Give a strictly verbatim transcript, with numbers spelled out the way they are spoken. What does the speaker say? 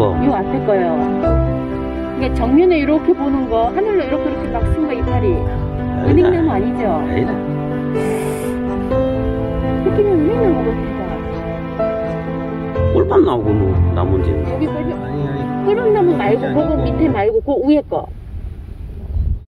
거. 이 앞에 거요. 이게 정면에 이렇게 보는 거, 하늘로 이렇게 이렇게 막 쓴 거 이파리. 은행나무 아니죠? 아니다. 새끼는 은행나무 같습니다. 꿀밤 나오고 뭐 나무인지. 여기 꿀, 아니 아니 꿀나무 말고, 그거 밑에 말고, 그 위에 거.